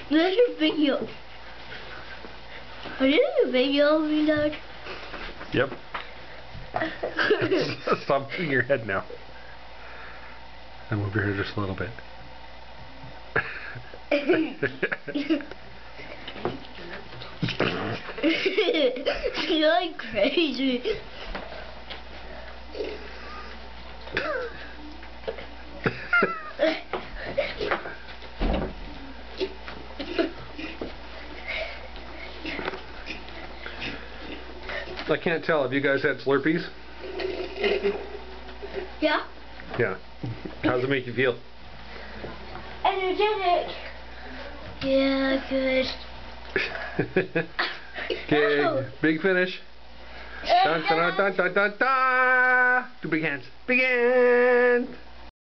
There's a video. Are you in a video of me, Dad? Yep. Stop moving your head now. And move your hair just a little bit. You're like crazy. I can't tell. Have you guys had Slurpees? Yeah. Yeah. How does it make you feel? Energetic. Yeah, good. Okay, Ow. big finish. Dun, dun, dun, dun, dun, dun. Two big hands. Big hands.